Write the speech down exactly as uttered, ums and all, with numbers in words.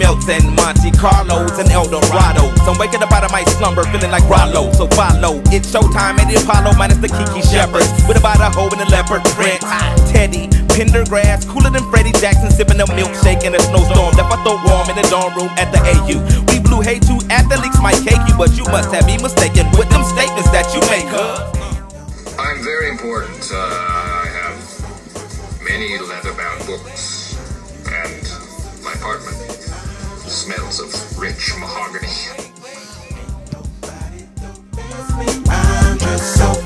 melts and Monte Carlos and El Dorado. So I'm waking up out of my slumber feeling like Rollo. So follow, it's showtime at the Apollo minus the Kiki Shepherds. With about a hoe and a leopard print. Teddy, Pendergrass, cooler than Freddie Jackson, sipping a milkshake in a snowstorm. Left I throw warm in the dorm room at the A U. We blew hay two athletes might cake you, but you must have me mistaken with them statements that you make, huh? I'm very important. Uh, I have many leather-bound books, and my apartment smells of rich mahogany. I'm just so